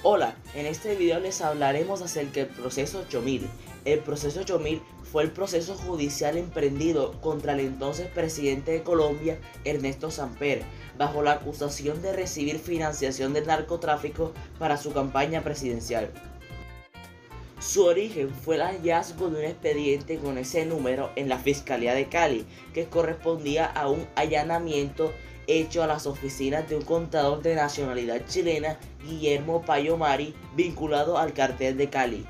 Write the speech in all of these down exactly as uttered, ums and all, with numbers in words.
Hola, en este video les hablaremos acerca del proceso ocho mil. El proceso ocho mil fue el proceso judicial emprendido contra el entonces presidente de Colombia, Ernesto Samper, bajo la acusación de recibir financiación del narcotráfico para su campaña presidencial. Su origen fue el hallazgo de un expediente con ese número en la Fiscalía de Cali, que correspondía a un allanamiento hecho a las oficinas de un contador de nacionalidad chilena, Guillermo Payo Mari, vinculado al cartel de Cali.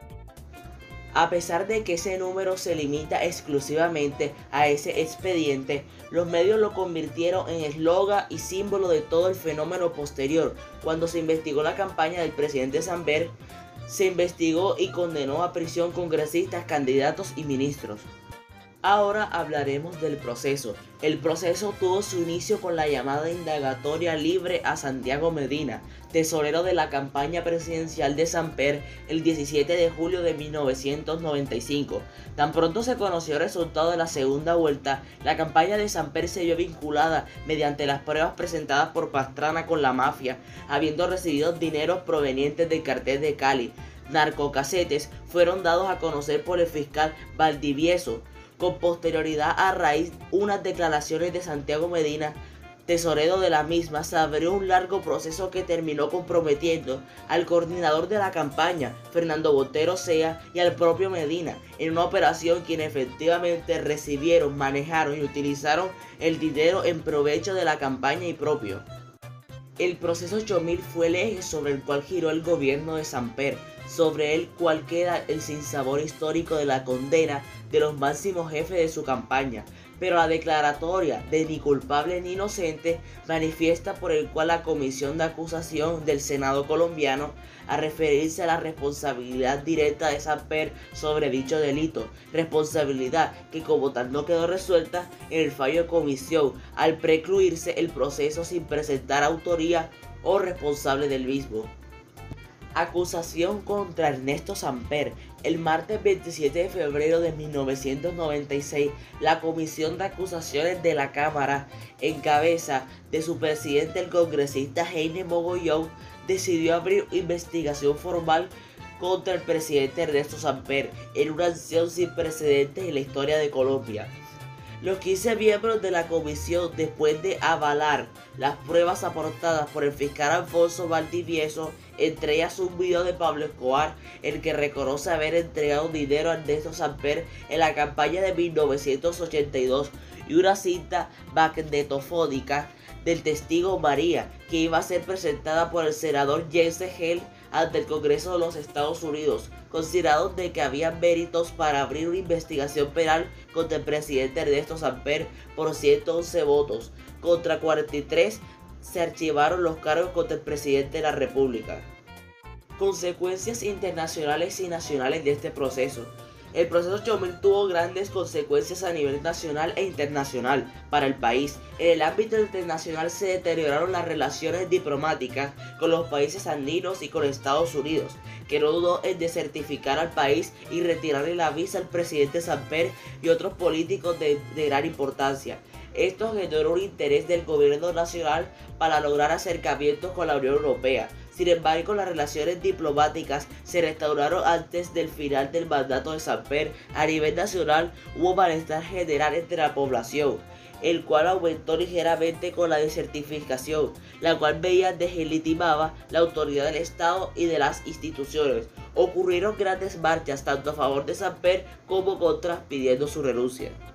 A pesar de que ese número se limita exclusivamente a ese expediente, los medios lo convirtieron en eslogan y símbolo de todo el fenómeno posterior. Cuando se investigó la campaña del presidente Samper, se investigó y condenó a prisión congresistas, candidatos y ministros. Ahora hablaremos del proceso. El proceso tuvo su inicio con la llamada indagatoria libre a Santiago Medina, tesorero de la campaña presidencial de Samper, el diecisiete de julio de mil novecientos noventa y cinco. Tan pronto se conoció el resultado de la segunda vuelta, la campaña de Samper se vio vinculada mediante las pruebas presentadas por Pastrana con la mafia, habiendo recibido dineros provenientes del cartel de Cali. Narcocasetes fueron dados a conocer por el fiscal Valdivieso. Con posterioridad a raíz de unas declaraciones de Santiago Medina, tesorero de la misma, se abrió un largo proceso que terminó comprometiendo al coordinador de la campaña, Fernando Botero Sea, y al propio Medina, en una operación quienes efectivamente recibieron, manejaron y utilizaron el dinero en provecho de la campaña y propio. El proceso ocho mil fue el eje sobre el cual giró el gobierno de Samper, sobre el cual queda el sinsabor histórico de la condena de los máximos jefes de su campaña, pero la declaratoria de ni culpable ni inocente manifiesta por el cual la comisión de acusación del Senado colombiano, a referirse a la responsabilidad directa de Samper sobre dicho delito, responsabilidad que como tal no quedó resuelta en el fallo de comisión al precluirse el proceso sin presentar autoría o responsable del mismo. Acusación contra Ernesto Samper. El martes veintisiete de febrero de mil novecientos noventa y seis, la Comisión de Acusaciones de la Cámara, en cabeza de su presidente el congresista Heiner Mogollón, decidió abrir investigación formal contra el presidente Ernesto Samper en una acción sin precedentes en la historia de Colombia. Los quince miembros de la comisión, después de avalar las pruebas aportadas por el fiscal Alfonso Valdivieso, entre ellas un video de Pablo Escobar, el que reconoce haber entregado dinero a Ernesto Samper en la campaña de mil novecientos ochenta y dos, y una cinta magnetofónica del testigo María, que iba a ser presentada por el senador Jesse Hell ante el Congreso de los Estados Unidos, considerados de que había méritos para abrir una investigación penal contra el presidente Ernesto Samper por ciento once votos. Contra cuarenta y tres se archivaron los cargos contra el presidente de la República. Consecuencias internacionales y nacionales de este proceso. El proceso ocho mil tuvo grandes consecuencias a nivel nacional e internacional para el país. En el ámbito internacional se deterioraron las relaciones diplomáticas con los países andinos y con Estados Unidos, que no dudó en desertificar al país y retirarle la visa al presidente Samper y otros políticos de, de gran importancia. Esto generó un interés del gobierno nacional para lograr acercamientos con la Unión Europea. Sin embargo, las relaciones diplomáticas se restauraron antes del final del mandato de Samper. A nivel nacional hubo malestar general entre la población, el cual aumentó ligeramente con la desertificación, la cual veía deslegitimaba la autoridad del Estado y de las instituciones. Ocurrieron grandes marchas tanto a favor de Samper como contra, pidiendo su renuncia.